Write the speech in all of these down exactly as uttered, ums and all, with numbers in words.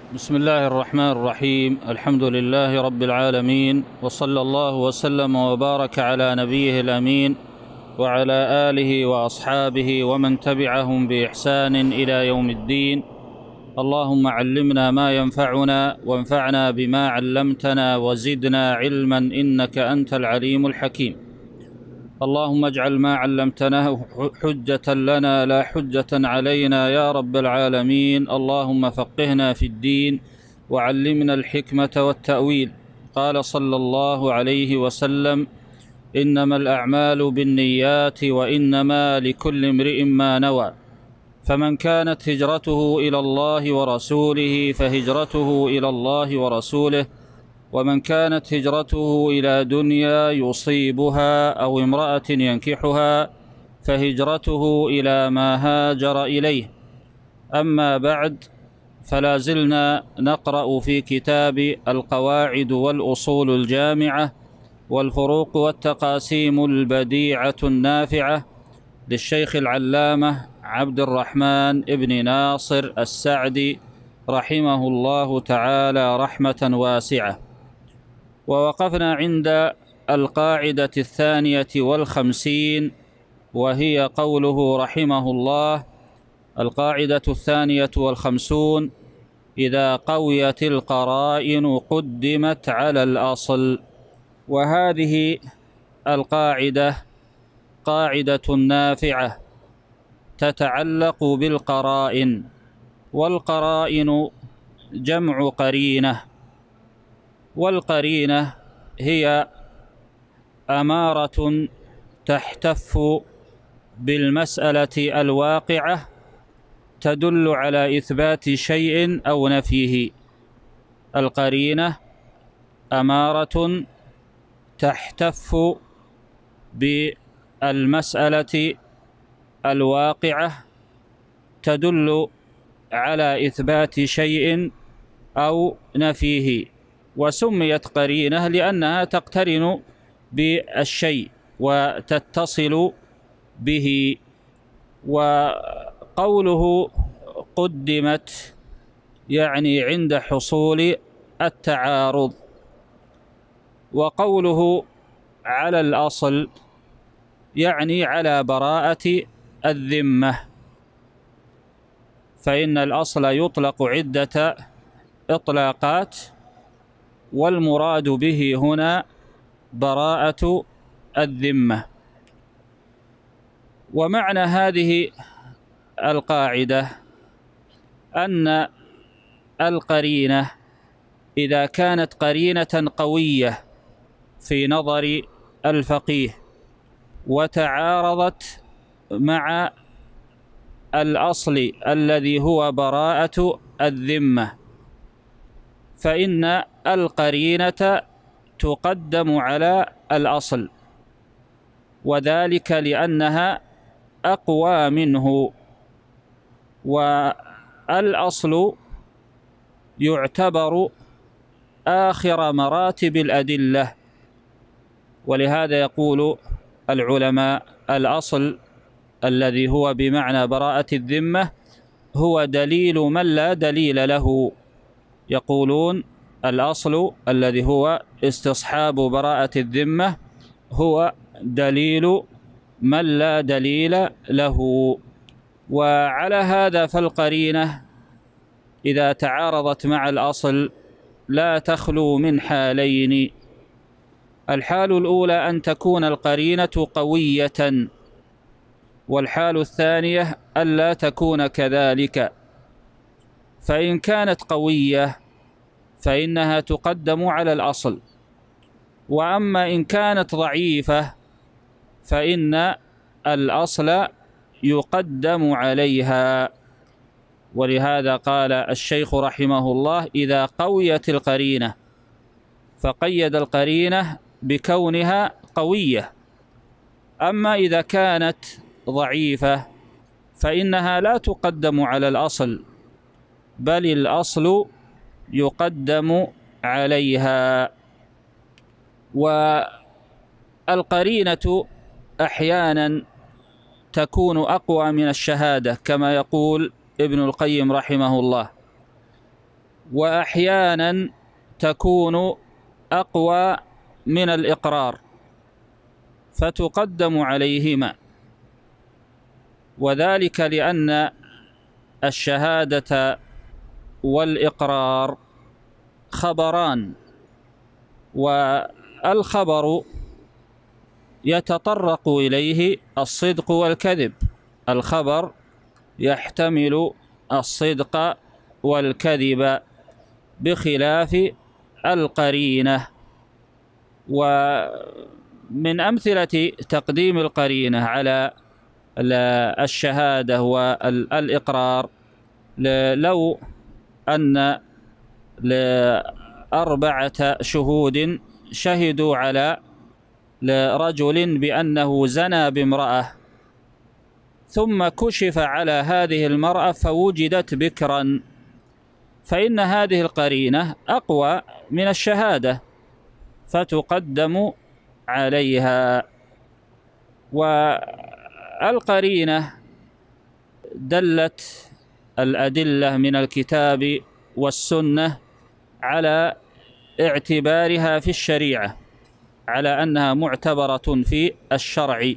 بسم الله الرحمن الرحيم. الحمد لله رب العالمين، وصلى الله وسلم وبارك على نبيه الأمين وعلى آله وأصحابه ومن تبعهم بإحسان إلى يوم الدين. اللهم علمنا ما ينفعنا وانفعنا بما علمتنا وزدنا علما إنك أنت العليم الحكيم. اللهم اجعل ما علمتناه حجة لنا لا حجة علينا يا رب العالمين. اللهم فقهنا في الدين وعلمنا الحكمة والتأويل. قال صلى الله عليه وسلم: إنما الأعمال بالنيات وإنما لكل امرئ ما نوى، فمن كانت هجرته إلى الله ورسوله فهجرته إلى الله ورسوله، ومن كانت هجرته إلى دنيا يصيبها أو امرأة ينكحها فهجرته إلى ما هاجر إليه. أما بعد، فلا زلنا نقرأ في كتاب القواعد والأصول الجامعة والفروق والتقاسيم البديعة النافعة للشيخ العلامة عبد الرحمن ابن ناصر السعدي رحمه الله تعالى رحمة واسعة. ووقفنا عند القاعدة الثانية والخمسين، وهي قوله رحمه الله: القاعدة الثانية والخمسون: إذا قويت القرائن قدمت على الأصل. وهذه القاعدة قاعدة نافعة تتعلق بالقرائن، والقرائن جمع قرينة، والقرينة هي أمارة تحتف بالمسألة الواقعة تدل على إثبات شيء أو نفيه. القرينة أمارة تحتف بالمسألة الواقعة تدل على إثبات شيء أو نفيه، وسميت قرينة لأنها تقترن بالشيء وتتصل به. وقوله قدمت يعني عند حصول التعارض، وقوله على الأصل يعني على براءة الذمة، فإن الأصل يطلق عدة إطلاقات، والمراد به هنا براءة الذمة. ومعنى هذه القاعدة أن القرينة إذا كانت قرينة قوية في نظر الفقيه وتعارضت مع الأصل الذي هو براءة الذمة، فإن القرينة تقدم على الأصل، وذلك لأنها أقوى منه. والأصل يعتبر آخر مراتب الأدلة، ولهذا يقول العلماء: الأصل الذي هو بمعنى براءة الذمة هو دليل من لا دليل له. يقولون الأصل الذي هو استصحاب براءة الذمة هو دليل من لا دليل له. وعلى هذا فالقرينة إذا تعارضت مع الأصل لا تخلو من حالين: الحال الأولى أن تكون القرينة قوية، والحال الثانية ألا تكون كذلك. فإن كانت قوية فإنها تقدم على الأصل، وأما إن كانت ضعيفة فإن الأصل يقدم عليها. ولهذا قال الشيخ رحمه الله: إذا قويت القرينة، فقيد القرينة بكونها قوية. أما إذا كانت ضعيفة فإنها لا تقدم على الأصل، بل الأصل يقدم عليها. والقرينة أحيانا تكون أقوى من الشهادة، كما يقول ابن القيم رحمه الله. وأحيانا تكون أقوى من الإقرار فتقدم عليهما، وذلك لأن الشهادة والإقرار خبران، والخبر يتطرق إليه الصدق والكذب. الخبر يحتمل الصدق والكذب بخلاف القرينة. ومن أمثلة تقديم القرينة على الشهادة والإقرار، لو أن لأربعة شهود شهدوا على رجل بأنه زنى بامرأة، ثم كشف على هذه المرأة فوجدت بكرا، فإن هذه القرينة أقوى من الشهادة فتقدم عليها. والقرينة دلت الأدلة من الكتاب والسنة على اعتبارها في الشريعة، على أنها معتبرة في الشرع.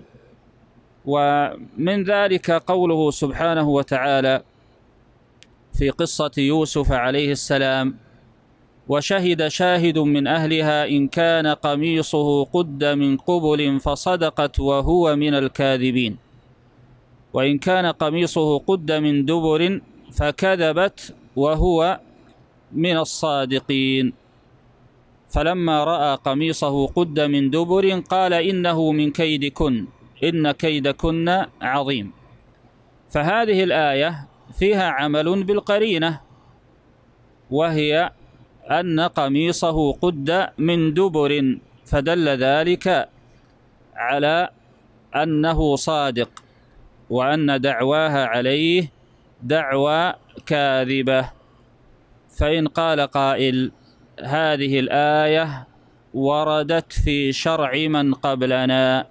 ومن ذلك قوله سبحانه وتعالى في قصة يوسف عليه السلام: وشهد شاهد من أهلها إن كان قميصه قد من قبل فصدقت وهو من الكاذبين، وإن كان قميصه قد من دبر فكذبت وهو من الصادقين. فلما رأى قميصه قد من دبر قال إنه من كيدكن إن كيدكن عظيم. فهذه الآية فيها عمل بالقرينة، وهي أن قميصه قد من دبر، فدل ذلك على أنه صادق، وأن دعواها عليه دعوى كاذبة. فإن قال قائل: هذه الآية وردت في شرع من قبلنا،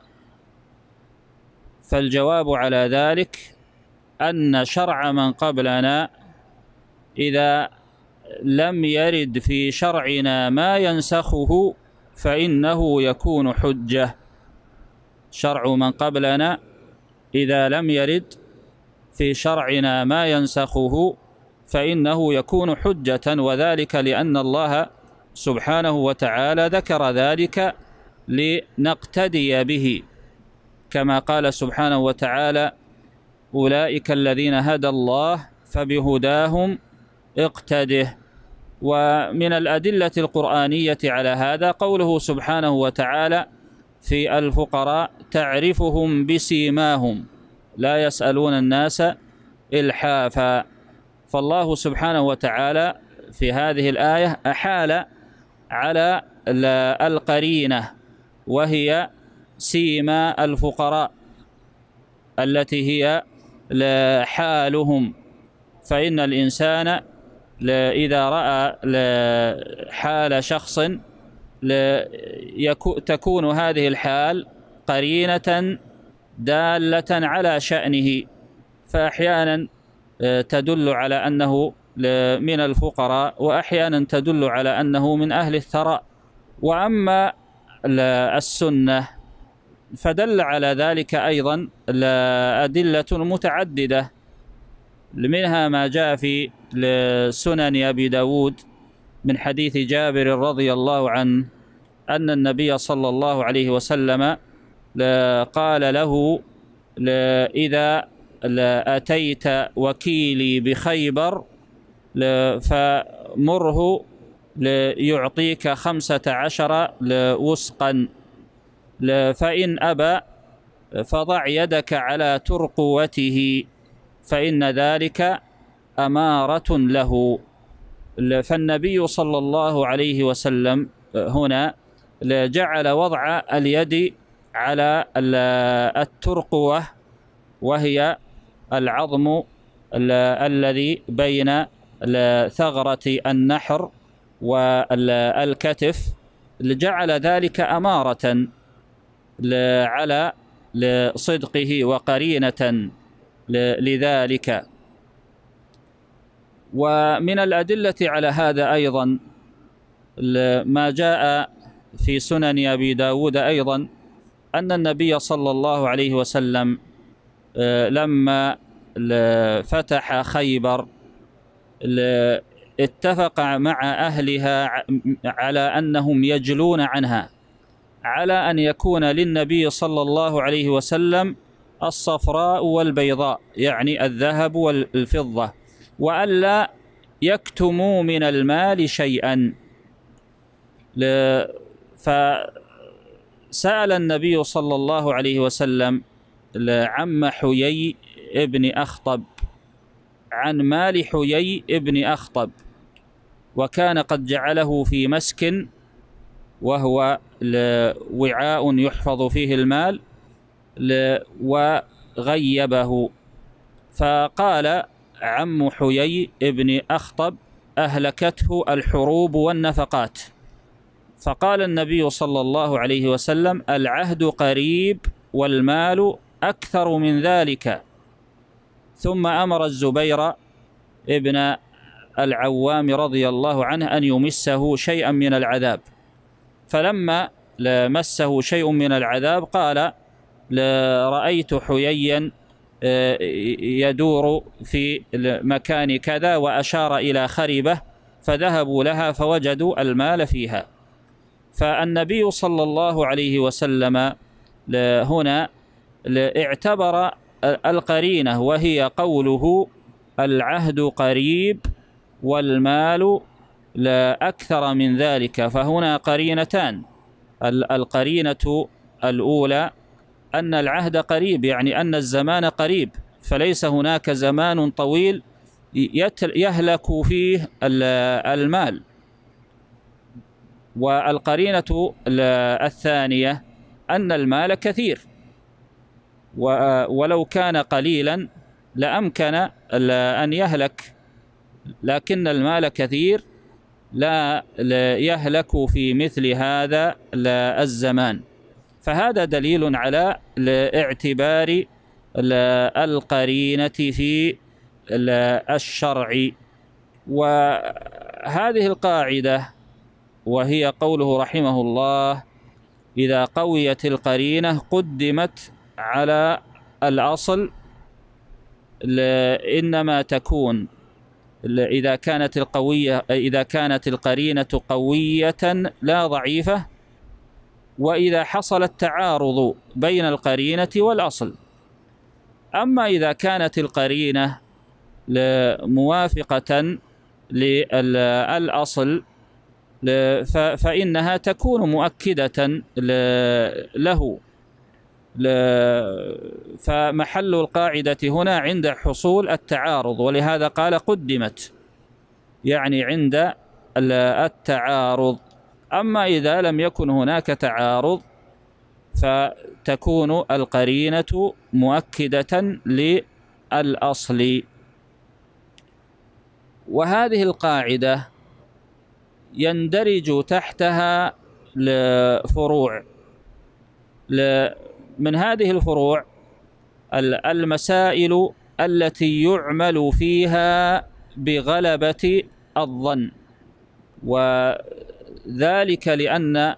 فالجواب على ذلك أن شرع من قبلنا إذا لم يرد في شرعنا ما ينسخه فإنه يكون حجة. شرع من قبلنا إذا لم يرد في شرعنا ما ينسخه فإنه يكون حجة، وذلك لأن الله سبحانه وتعالى ذكر ذلك لنقتدي به، كما قال سبحانه وتعالى: أولئك الذين هدى الله فبهداهم اقتده. ومن الأدلة القرآنية على هذا قوله سبحانه وتعالى في الفقراء: تعرفهم بسيماهم لا يسألون الناس إلحافا. فالله سبحانه وتعالى في هذه الآية أحال على القرينة، وهي سيما الفقراء التي هي حالهم. فإن الإنسان إذا رأى حال شخص تكون هذه الحال قرينة دالة على شأنه، فأحيانا تدل على أنه من الفقراء، وأحيانا تدل على أنه من أهل الثراء. وأما السنة فدل على ذلك أيضا أدلة متعددة، منها ما جاء في سنن أبي داود من حديث جابر رضي الله عنه أن النبي صلى الله عليه وسلم قال له: إذا أتيت وكيلي بخيبر فمره يعطيك خمسة عشر وسقا، فإن أبى فضع يدك على ترقوته فإن ذلك أمارة له. فالنبي صلى الله عليه وسلم هنا جعل وضع اليد على الترقوة، وهي العظم الذي بين ثغرة النحر والكتف، جعل ذلك أمارة على صدقه وقرينة لذلك. ومن الأدلة على هذا أيضا ما جاء في سنن أبي داود أيضا أن النبي صلى الله عليه وسلم لما فتح خيبر اتفق مع أهلها على أنهم يجلون عنها، على أن يكون للنبي صلى الله عليه وسلم الصفراء والبيضاء، يعني الذهب والفضة، وألا يكتموا من المال شيئا. فسأل النبي صلى الله عليه وسلم عم حيي ابن أخطب عن مال حيي ابن أخطب، وكان قد جعله في مسكن وهو وعاء يحفظ فيه المال، وغيبه. فقال عم حيي ابن أخطب أهلكته الحروب والنفقات. فقال النبي صلى الله عليه وسلم العهد قريب والمال أكثر من ذلك. ثم أمر الزبير ابن العوام رضي الله عنه أن يمسه شيئا من العذاب، فلما مسه شيء من العذاب قال رأيت حييا يدور في مكان كذا، وأشار إلى خربة، فذهبوا لها فوجدوا المال فيها. فالنبي صلى الله عليه وسلم هنا اعتبر القرينة، وهي قوله العهد قريب والمال لا أكثر من ذلك. فهنا قرينتان: القرينة الأولى أن العهد قريب، يعني أن الزمان قريب، فليس هناك زمان طويل يهلك فيه المال. والقرينة الثانية أن المال كثير، ولو كان قليلا لأمكن أن يهلك، لكن المال كثير لا يهلك في مثل هذا الزمان. فهذا دليل على اعتبار القرينة في الشرع. وهذه القاعدة وهي قوله رحمه الله إذا قويت القرينة قدمت على الأصل، إنما تكون إذا كانت القوية إذا كانت القرينة قوية لا ضعيفة، وإذا حصل التعارض بين القرينة والأصل. أما إذا كانت القرينة موافقة للأصل فإنها تكون مؤكدة له. فمحل القاعدة هنا عند حصول التعارض، ولهذا قال قدمت، يعني عند التعارض. أما إذا لم يكن هناك تعارض فتكون القرينة مؤكدة للأصل. وهذه القاعدة يندرج تحتها الفروع. من هذه الفروع المسائل التي يعمل فيها بغلبة الظن، وذلك لأن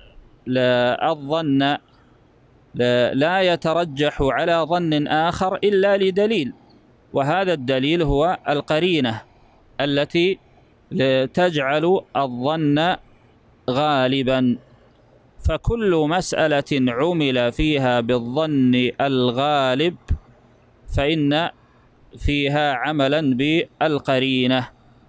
الظن لا يترجح على ظن آخر إلا لدليل، وهذا الدليل هو القرينة التي تجعل الظن غالبا. فكل مسألة عمل فيها بالظن الغالب فإن فيها عملا بالقرينة.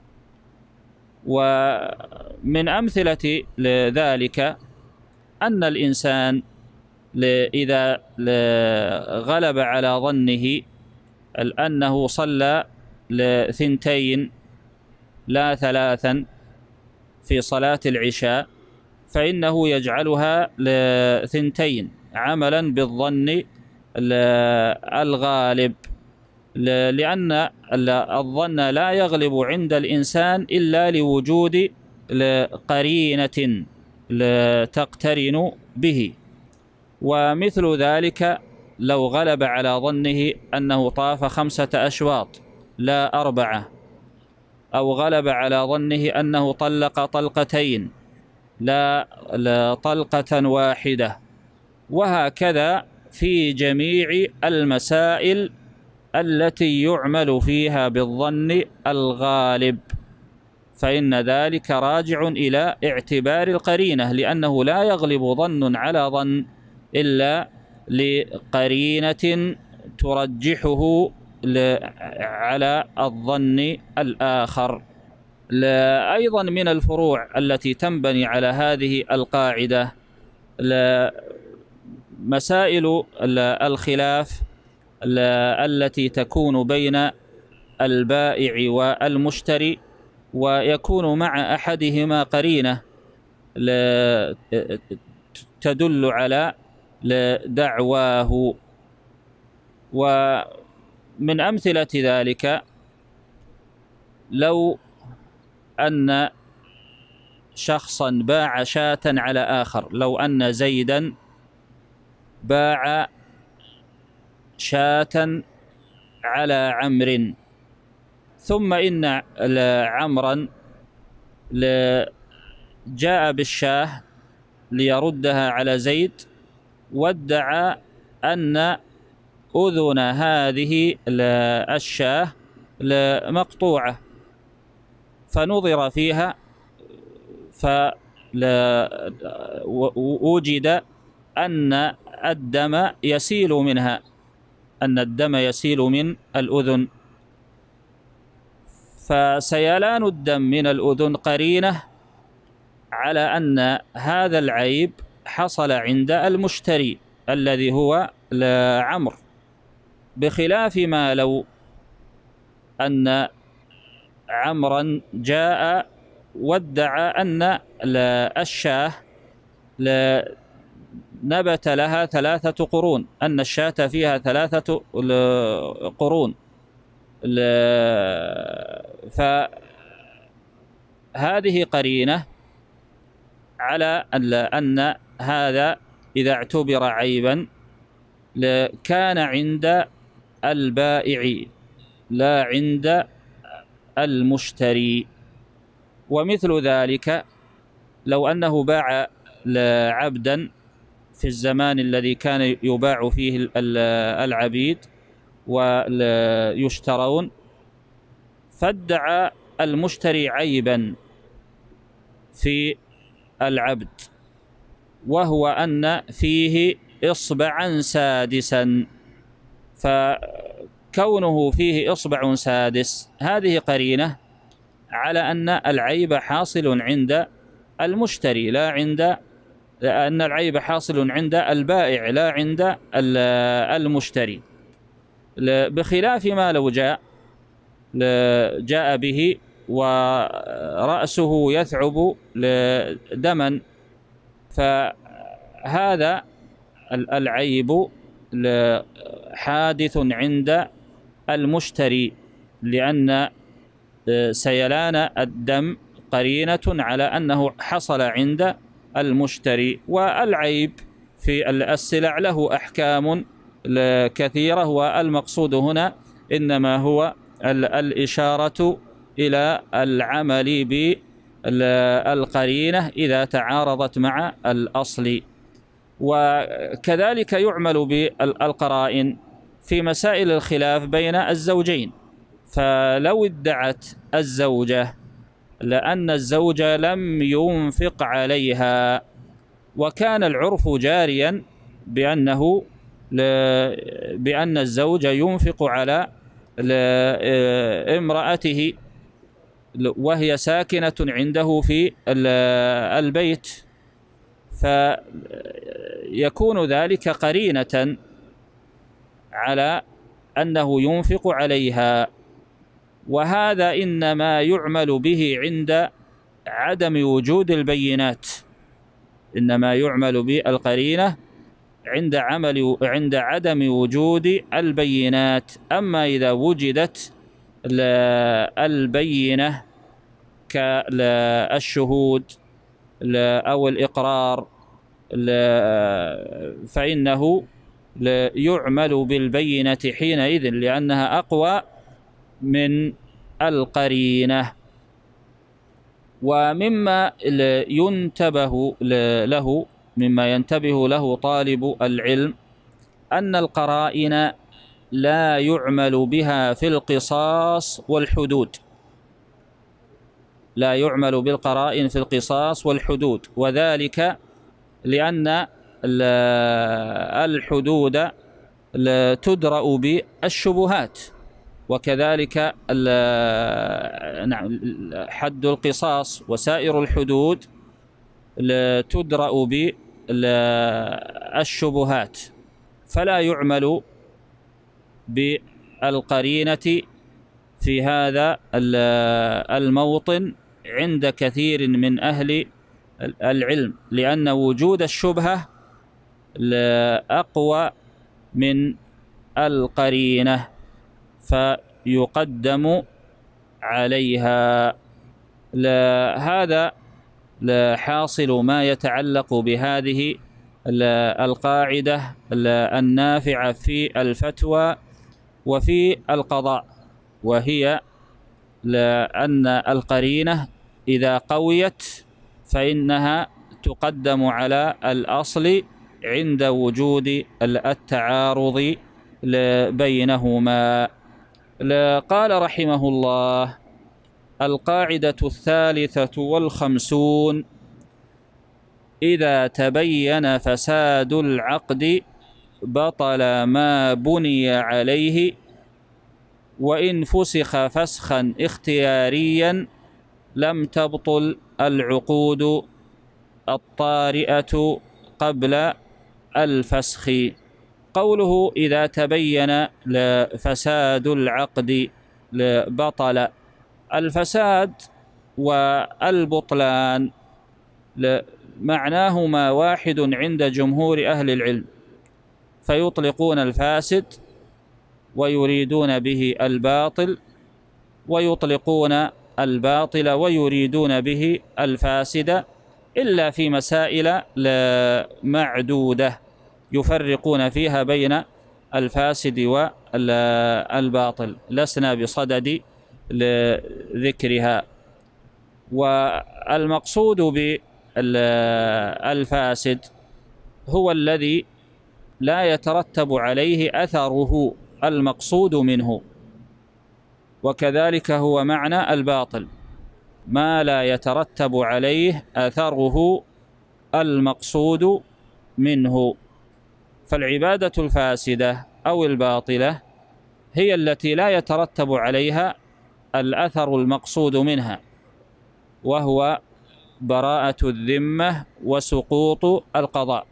ومن أمثلة لذلك أن الإنسان إذا غلب على ظنه أنه صلى لثنتين لا ثلاثا في صلاة العشاء، فإنه يجعلها لثنتين عملا بالظن الغالب، لأن الظن لا يغلب عند الإنسان إلا لوجود قرينة تقترن به. ومثل ذلك لو غلب على ظنه أنه طاف خمسة أشواط لا أربعة، أو غلب على ظنه أنه طلق طلقتين لا, لا طلقة واحدة. وهكذا في جميع المسائل التي يعمل فيها بالظن الغالب، فإن ذلك راجع إلى اعتبار القرينة، لأنه لا يغلب ظن على ظن إلا لقرينة ترجحه على الظن الآخر. أيضا من الفروع التي تنبني على هذه القاعدة مسائل الخلاف التي تكون بين البائع والمشتري، ويكون مع أحدهما قرينة تدل على دعواه. ومن أمثلة ذلك لو أن شخصا باع شاة على آخر، لو أن زيدا باع شاة على عمرو، ثم إن عمرا جاء بالشاة ليردها على زيد، وادعى أن أذن هذه الشاة مقطوعة، فنظر فيها فوجد أن الدم يسيل منها، أن الدم يسيل من الأذن، فسيلان الدم من الأذن قرينة على أن هذا العيب حصل عند المشتري الذي هو عمرو، بخلاف ما لو أن عمرا جاء وادعى أن الشاة نبت لها ثلاثة قرون، أن الشاة فيها ثلاثة قرون، فهذه قرينة على أن هذا إذا اعتبر عيبا كان عند البائع لا عند المشتري. ومثل ذلك لو أنه باع عبدا في الزمان الذي كان يباع فيه العبيد ويشترون، فادعى المشتري عيبا في العبد، وهو أن فيه إصبعا سادسا، فكونه فيه إصبع سادس هذه قرينة على أن العيب حاصل عند المشتري لا عند أن العيب حاصل عند البائع لا عند المشتري، بخلاف ما لو جاء جاء به ورأسه يثعب دما، فهذا العيب حادث عند المشتري، لأن سيلان الدم قرينة على أنه حصل عند المشتري. والعيب في السلع له أحكام كثيرة، والمقصود هنا إنما هو الإشارة إلى العمل بالقرينة إذا تعارضت مع الأصل. وكذلك يعمل بالقرائن في مسائل الخلاف بين الزوجين، فلو ادعت الزوجة لأن الزوج لم ينفق عليها، وكان العرف جاريا بأنه بأن الزوج ينفق على امرأته وهي ساكنة عنده في البيت، فيكون ذلك قرينة على أنه ينفق عليها. وهذا إنما يعمل به عند عدم وجود البينات، إنما يعمل بالقرينة عند عمل عند عدم وجود البينات. أما إذا وجدت البينة كالشهود أو الإقرار فإنه يعمل بالبينة حينئذ، لأنها أقوى من القرينة. ومما ينتبه له مما ينتبه له طالب العلم أن القرائن لا يعمل بها في القصاص والحدود، لا يعمل بالقرائن في القصاص والحدود، وذلك لأن الحدود تدرأ بالشبهات، وكذلك حد القصاص وسائر الحدود تدرأ بالشبهات، فلا يعمل بالقرينة في هذا الموطن عند كثير من أهل العلم، لأن وجود الشبهة أقوى من القرينة فيقدم عليها. هذا حاصل ما يتعلق بهذه القاعدة النافعة في الفتوى وفي القضاء، وهي أن القرينة إذا قويت فإنها تقدم على الأصل عند وجود التعارض بينهما. قال رحمه الله: القاعدة الثالثة والخمسون: إذا تبين فساد العقد بطل ما بني عليه، وإن فسخ فسخا اختياريا لم تبطل العقود الطارئة قبل الفسخ. قوله إذا تبين فساد العقد بطل، الفساد والبطلان معناهما واحد عند جمهور أهل العلم، فيطلقون الفاسد ويريدون به الباطل، ويطلقون الباطل ويريدون به الفاسد، إلا في مسائل معدودة يفرقون فيها بين الفاسد والباطل، لسنا بصدد لذكرها. والمقصود بالفاسد هو الذي لا يترتب عليه أثره المقصود منه، وكذلك هو معنى الباطل، ما لا يترتب عليه أثره المقصود منه. فالعبادة الفاسدة أو الباطلة هي التي لا يترتب عليها الأثر المقصود منها، وهو براءة الذمة وسقوط القضاء.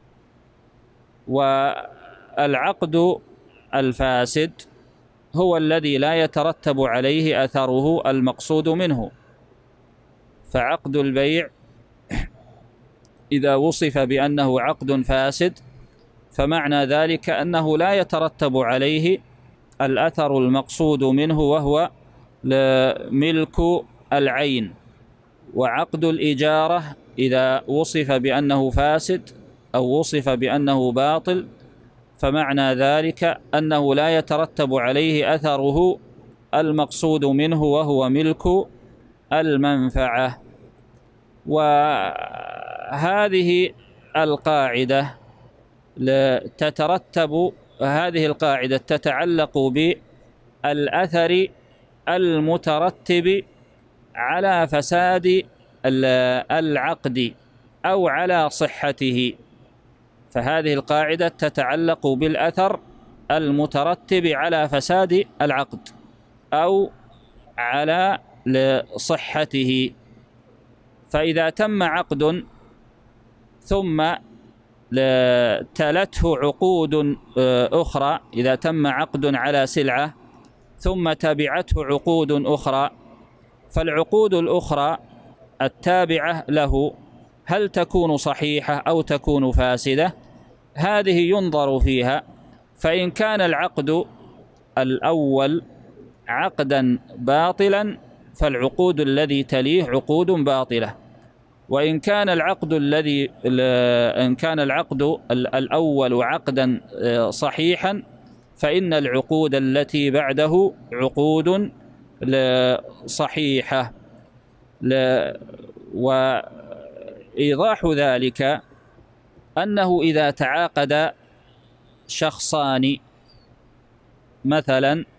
والعقد الفاسد هو الذي لا يترتب عليه أثره المقصود منه، فعقد البيع إذا وصف بأنه عقد فاسد فمعنى ذلك أنه لا يترتب عليه الأثر المقصود منه، وهو ملك العين. وعقد الإجارة إذا وصف بأنه فاسد أو وصف بأنه باطل فمعنى ذلك أنه لا يترتب عليه أثره المقصود منه، وهو ملك المنفعة. وهذه القاعدة تترتب هذه القاعدة تتعلق بالأثر المترتب على فساد العقد أو على صحته، فهذه القاعدة تتعلق بالأثر المترتب على فساد العقد أو على صحته. فإذا تم عقد ثم تلته عقود أخرى، إذا تم عقد على سلعة ثم تبعته عقود أخرى، فالعقود الأخرى التابعة له هل تكون صحيحة أو تكون فاسدة؟ هذه ينظر فيها، فإن كان العقد الأول عقدا باطلا فالعقود الذي تليه عقود باطلة، وإن كان العقد الذي إن كان العقد الأول عقدا صحيحا فإن العقود التي بعده عقود صحيحة. وإيضاح ذلك أنه إذا تعاقد شخصان مثلا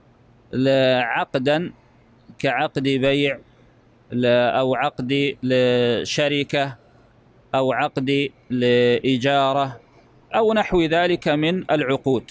عقدا كعقد بيع أو عقد لشركة أو عقد لإجارة أو نحو ذلك من العقود،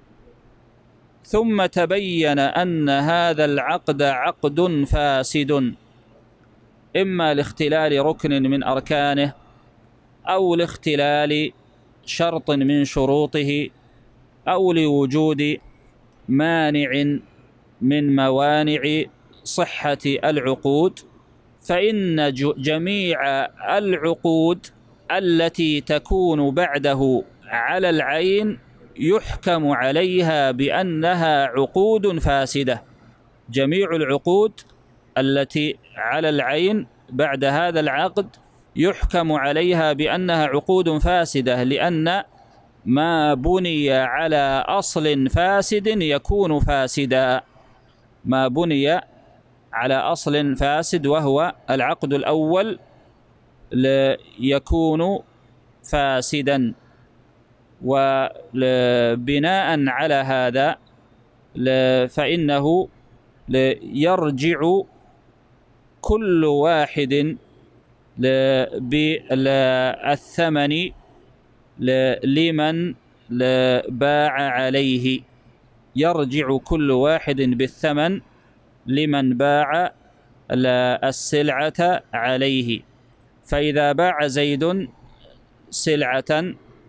ثم تبين أن هذا العقد عقد فاسد، إما لاختلال ركن من أركانه أو لاختلال شرط من شروطه أو لوجود مانع من موانع صحة العقود، فإن جميع العقود التي تكون بعده على العين يحكم عليها بأنها عقود فاسدة. جميع العقود التي على العين بعد هذا العقد يحكم عليها بأنها عقود فاسدة، لأن ما بني على أصل فاسد يكون فاسدا. ما بني على أصل فاسد وهو العقد الأول يكون فاسدا، وبناء على هذا فإنه يرجع كل واحد بالثمن لمن باع عليه، يرجع كل واحد بالثمن لمن باع السلعة عليه. فإذا باع زيد سلعة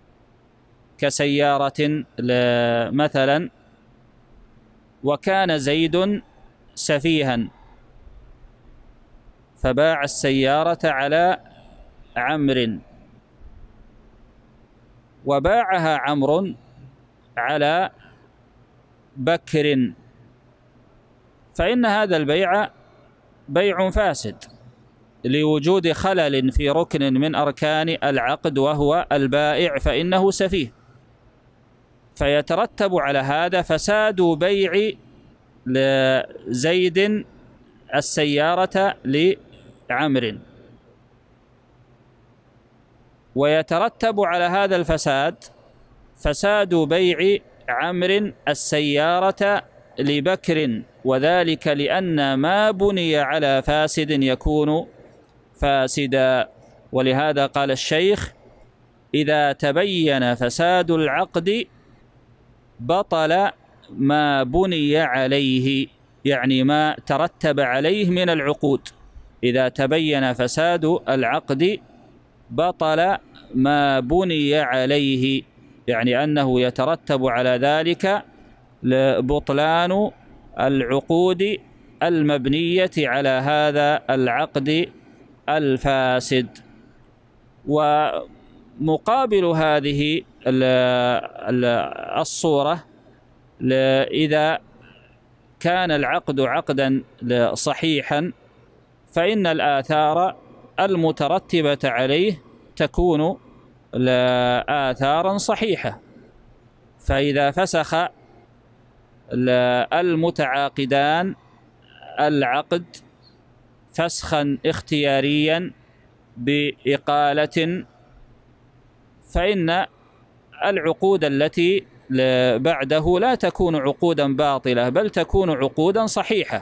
كسيارة مثلا، وكان زيد سفيها فباع السيارة على عمرو، وباعها عمرو على بكر، فإن هذا البيع بيع فاسد لوجود خلل في ركن من أركان العقد وهو البائع فإنه سفيه، فيترتب على هذا فساد بيع لزيد السيارة لعمرو، ويترتب على هذا الفساد فساد بيع عمرو السيارة لبكر، وذلك لأن ما بني على فاسد يكون فاسدا. ولهذا قال الشيخ: إذا تبين فساد العقد بطل ما بني عليه، يعني ما ترتب عليه من العقود. إذا تبين فساد العقد بطل ما بني عليه، يعني أنه يترتب على ذلك بطلان العقود المبنية على هذا العقد الفاسد. ومقابل هذه الصورة، إذا كان العقد عقدا صحيحا فإن الآثار المترتبة عليه تكون آثارا صحيحة. فإذا فسخ المتعاقدان العقد فسخا اختياريا بإقالة، فإن العقود التي بعده لا تكون عقودا باطلة، بل تكون عقودا صحيحة،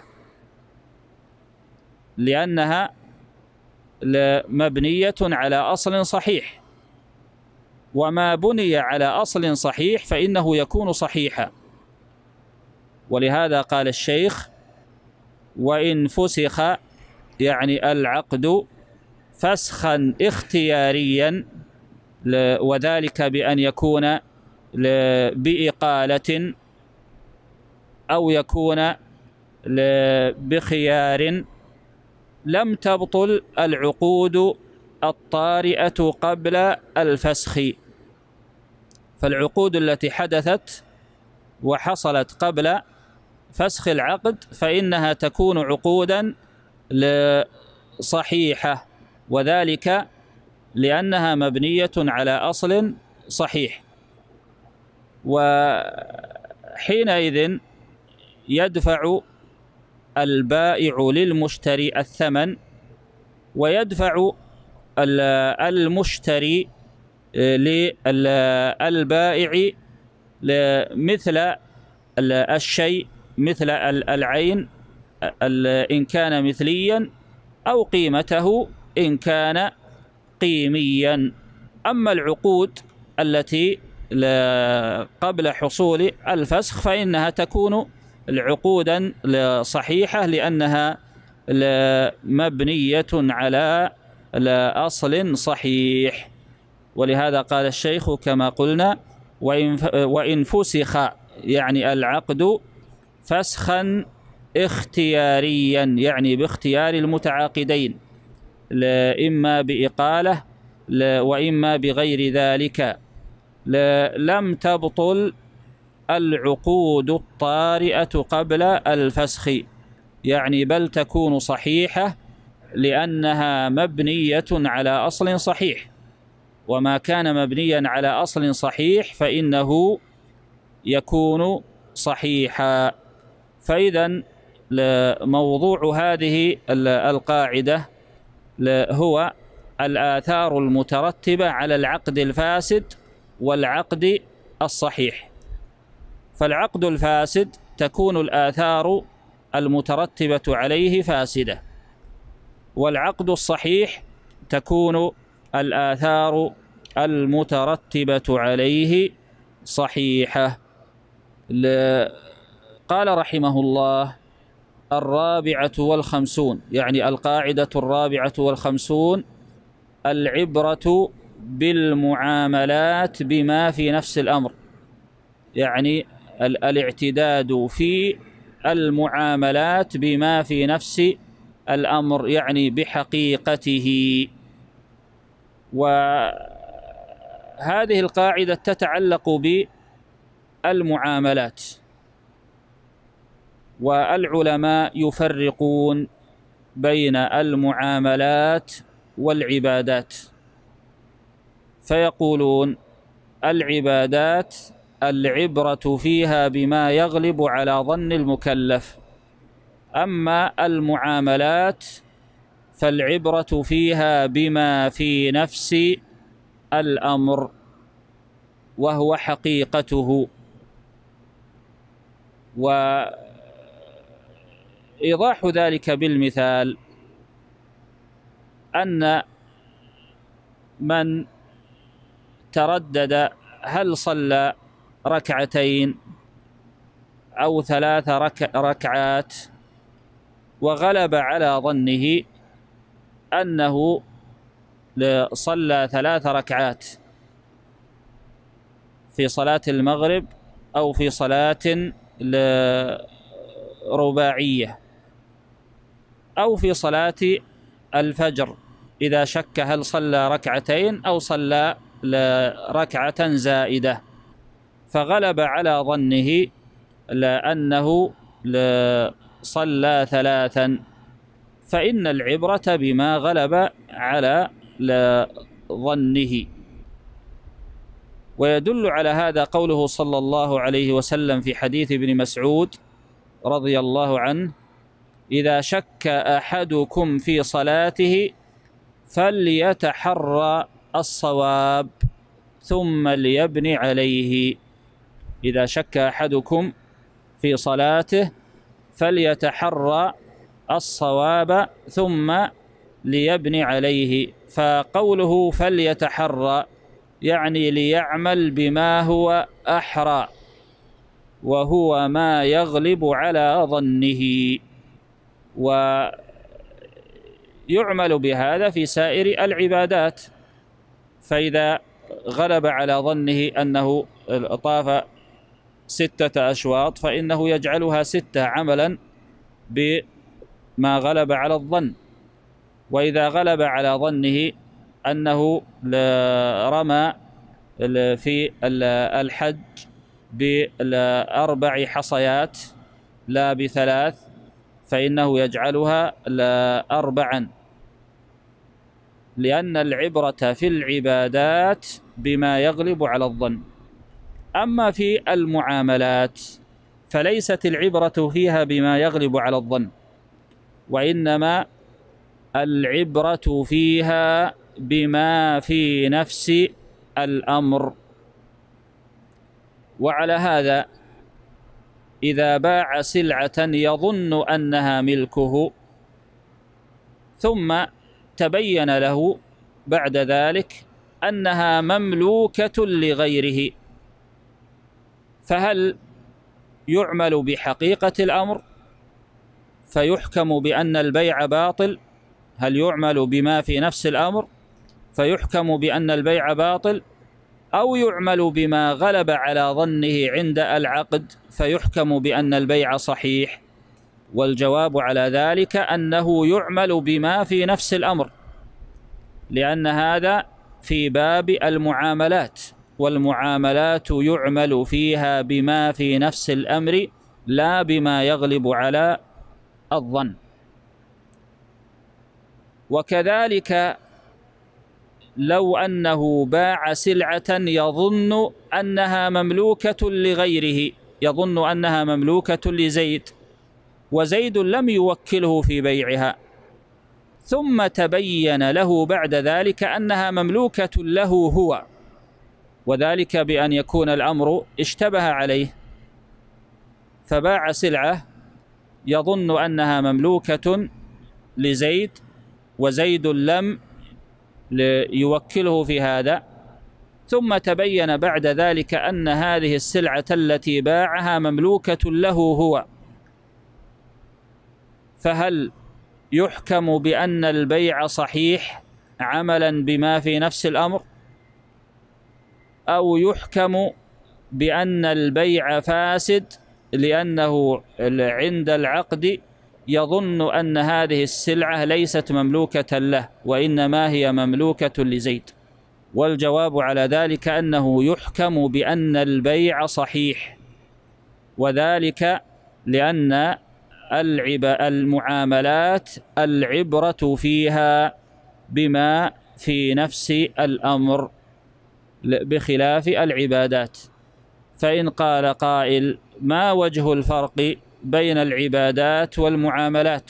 لأنها مبنية على أصل صحيح، وما بني على أصل صحيح فإنه يكون صحيحا. ولهذا قال الشيخ: وإن فسخ، يعني العقد فسخا اختياريا، وذلك بأن يكون بإقالة أو يكون بخيار، لم تبطل العقود الطارئة قبل الفسخ. فالعقود التي حدثت وحصلت قبل فسخ العقد فإنها تكون عقودا صحيحة، وذلك لأنها مبنية على أصل صحيح. وحينئذ يدفع البائع للمشتري الثمن ويدفع المشتري للبائع مثل الشيء، مثل العين إن كان مثليا، أو قيمته إن كان قيميا. أما العقود التي قبل حصول الفسخ فإنها تكون عقودا صحيحة، لأنها مبنية على أصل صحيح. ولهذا قال الشيخ كما قلنا: وإن فسخ، يعني العقد فسخا اختياريا، يعني باختيار المتعاقدين، إما بإقالة وإما بغير ذلك، لم تبطل العقود الطارئة قبل الفسخ، يعني بل تكون صحيحة لأنها مبنية على أصل صحيح، وما كان مبنيا على أصل صحيح فإنه يكون صحيحا. فإذا موضوع هذه القاعدة هو الآثار المترتبة على العقد الفاسد والعقد الصحيح. فالعقد الفاسد تكون الآثار المترتبة عليه فاسدة، والعقد الصحيح تكون الآثار المترتبة عليه صحيحة. قال رحمه الله: الرابعة والخمسون، يعني القاعدة الرابعة والخمسون: العبرة بالمعاملات بما في نفس الأمر، يعني الاعتداد في المعاملات بما في نفس الأمر، يعني بحقيقته. وهذه القاعدة تتعلق بالمعاملات، والعلماء يفرقون بين المعاملات والعبادات، فيقولون: العبادات العبرة فيها بما يغلب على ظن المكلف، أما المعاملات فالعبرة فيها بما في نفس الأمر وهو حقيقته. وإيضاح ذلك بالمثال أن من تردد هل صلى ركعتين أو ثلاث رك ركعات وغلب على ظنه أنه صلى ثلاث ركعات في صلاة المغرب أو في صلاة رباعية أو في صلاة الفجر، إذا شك هل صلى ركعتين أو صلى ركعة زائدة، فغلب على ظنه لأنه صلى ثلاثا، فإن العبرة بما غلب على ظنه. ويدل على هذا قوله صلى الله عليه وسلم في حديث ابن مسعود رضي الله عنه: إذا شك أحدكم في صلاته فليتحرى الصواب ثم ليبني عليه. إذا شك أحدكم في صلاته فليتحرى الصواب ثم ليبني عليه. فقوله فليتحرى يعني ليعمل بما هو أحرى، وهو ما يغلب على ظنه، ويعمل بهذا في سائر العبادات. فإذا غلب على ظنه أنه طاف ستة أشواط فإنه يجعلها ستة عملا بما غلب على الظن. وإذا غلب على ظنه أنه رمى في الحج بأربع حصيات لا بثلاث فإنه يجعلها أربعا، لأن العبرة في العبادات بما يغلب على الظن. أما في المعاملات فليست العبرة فيها بما يغلب على الظن، وإنما العبرة فيها بما في نفس الأمر. وعلى هذا إذا باع سلعة يظن أنها ملكه ثم تبين له بعد ذلك أنها مملوكة لغيره، فهل يعمل بحقيقة الأمر فيحكم بأن البيع باطل؟ هل يعمل بما في نفس الأمر فيحكم بأن البيع باطل، أو يعمل بما غلب على ظنه عند العقد فيحكم بأن البيع صحيح؟ والجواب على ذلك أنه يعمل بما في نفس الأمر، لأن هذا في باب المعاملات، والمعاملات يعمل فيها بما في نفس الأمر لا بما يغلب على الظن. وكذلك لو أنه باع سلعة يظن أنها مملوكة لغيره، يظن أنها مملوكة لزيد وزيد لم يوكله في بيعها، ثم تبين له بعد ذلك أنها مملوكة له هو، وذلك بأن يكون الأمر اشتبه عليه، فباع سلعة يظن أنها مملوكة لزيد وزيد لم يوكله في هذا، ثم تبين بعد ذلك أن هذه السلعة التي باعها مملوكة له هو، فهل يحكم بأن البيع صحيح عملا بما في نفس الأمر، أو يحكم بأن البيع فاسد لأنه عند العقد يظن أن هذه السلعة ليست مملوكة له وإنما هي مملوكة لزيد؟ والجواب على ذلك أنه يحكم بأن البيع صحيح، وذلك لأن المعاملات العبرة فيها بما في نفس الأمر بخلاف العبادات. فإن قال قائل: ما وجه الفرق بين العبادات والمعاملات؟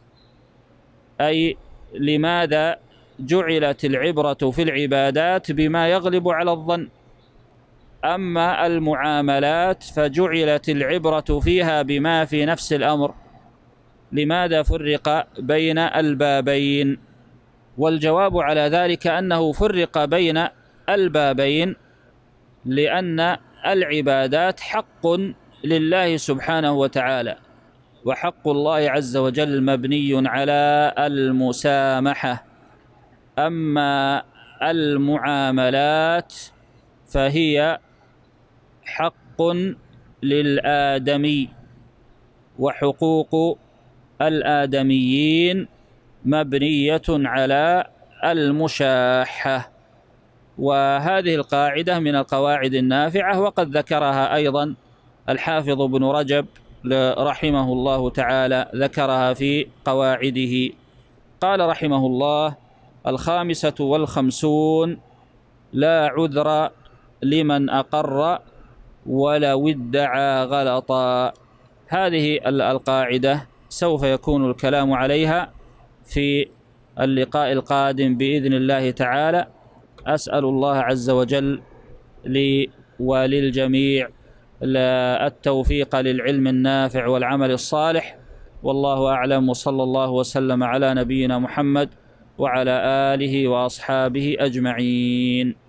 أي لماذا جعلت العبرة في العبادات بما يغلب على الظن، أما المعاملات فجعلت العبرة فيها بما في نفس الأمر؟ لماذا فرق بين البابين؟ والجواب على ذلك أنه فرق بين البابين لأن العبادات حق لله سبحانه وتعالى، وحق الله عز وجل مبني على المسامحة، أما المعاملات فهي حق للآدمي، وحقوق الآدميين مبنية على المشاحة. وهذه القاعدة من القواعد النافعة، وقد ذكرها أيضا الحافظ ابن رجب رحمه الله تعالى، ذكرها في قواعده. قال رحمه الله: الخامسة والخمسون: لا عذر لمن أقر ولو ادعى غلطا. هذه القاعدة سوف يكون الكلام عليها في اللقاء القادم بإذن الله تعالى. أسأل الله عز وجل لي وللجميع التوفيق للعلم النافع والعمل الصالح، والله أعلم، وصلى الله وسلم على نبينا محمد وعلى آله وأصحابه أجمعين.